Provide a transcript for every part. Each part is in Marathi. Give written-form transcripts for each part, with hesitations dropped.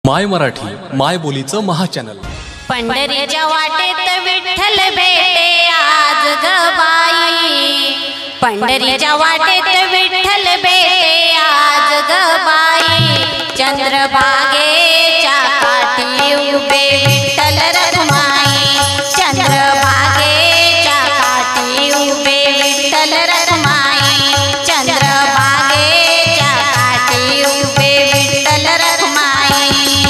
माय मराठी माय बोलीचं महाचॅनल। पंढरीच्या वाटेत विठ्ठल भेटे आज ग बाई, पंढरीच्या वाटेत विठ्ठल भेटे आज ग बाई। चंद्रभागेच्या काठी उभे विठ्ठल रखुमाई, चंद्रभागेच्या काठी उभे विठ्ठल रखुमाई, चंद्रभागेच्या काठी उभे विठ्ठल रखुमाई।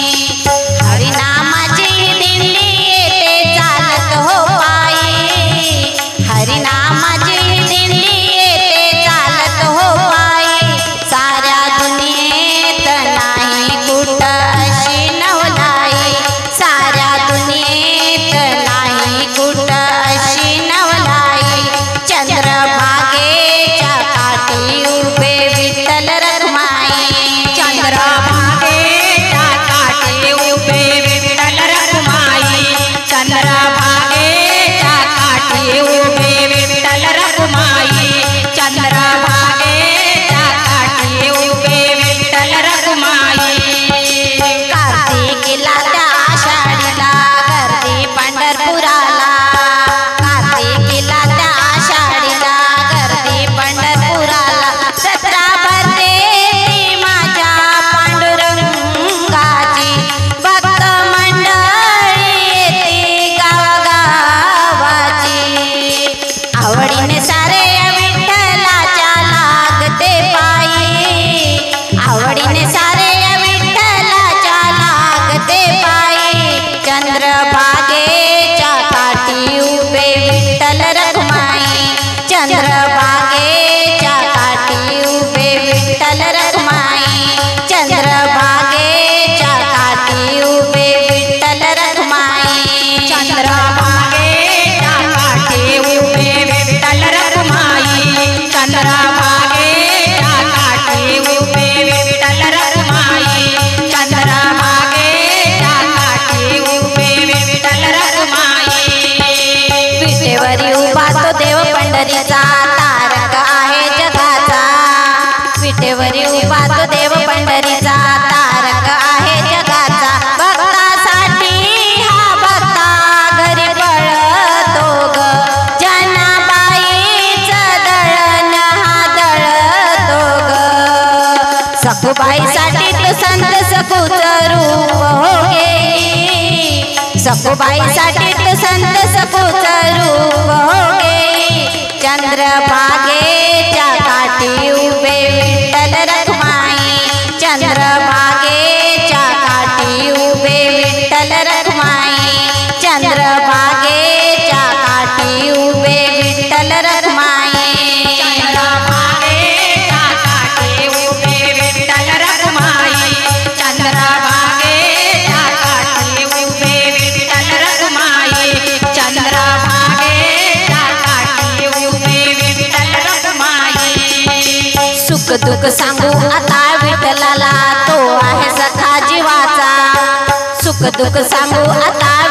हरिनामाची दिंडी येते चालत हो पायी, हरिनामाची दिंडी येते चालत हो पायी। साऱ्या दुनियेत नाही कुठं अशी नवलाई, साऱ्या दुनियेत नाही कुठं अशी नवलाई। चंद्रभागेच्या काठी उभे विठ्ठल रखुमाई, चंद्रभागेच्या काठी उभे विठ्ठल रखुमाई, चंद्रभागेच्या काठी उभे विठ्ठल रखुमाई, चंद्रभागेच्या काठी उभे विठ्ठल रखुमाई। कार्तिकीला त्या आषाढीला गर्दी पंढरपुराला, कार्तिकीला त्या आषाढीला गर्दी पंढरपुराला। जत्रा भरते ती माझ्या पांडुरंगाची, भक्त मंडळी येते गावागावाची। आवडीने सारे विठ्ठलाच्या लागते पायी, आवडीने सारे विठ्ठलाच्या लागते पायी। चंद्रभागेच्या काठी उभे विठ्ठल रखुमाई, चंद्रभागेच्या काठी उभे विठ्ठल रखुमाई, चंद्रभागेच्या काठी उभे विठ्ठल रखुमाई। चंद्रभागेच्या काठी उभे विठ्ठल रखुमाई, चंद्रभागेच्या काठी उभे विठ्ठल रखुमाई, चंद्रभागेच्या काठी उभे विठ्ठल रखुमाई। विटेवरी उभा तो देव पंढरीचा, तारक आहे जगाचा। विटेवरी उभा तो देव पंढरीचा, तारक आहे जगाचा। भक्तासाठी हा भक्ता घरी पळतो ग, जनाबाईचं दळण हा दळतो ग। सखुबाईसाठी तो संत सखूचं रूप हो गेली, सखुबाईसाठी तो संत सखूचं रूप हो गेली। चंद्रभागेच्या काठी उभे विठ्ठल रखुमाई, चंद्रभागेच्या काठी उभे विठ्ठल रखुमाई, चंद्रभागेच्या काठी उभे विठ्ठल रखुमाई। चंद्रभागेच्या काठी उभे विठ्ठल रखुमाई, चंद्रभागेच्या काठी उभे विठ्ठल रखुमाई, चंद्रभागेच्या काठी उभे विठ्ठल रखुमाई। सुख दुःख सांगू आता विठ्ठलाला, तो आहे सखा जीवाचा। सुख दुःख सांगू आता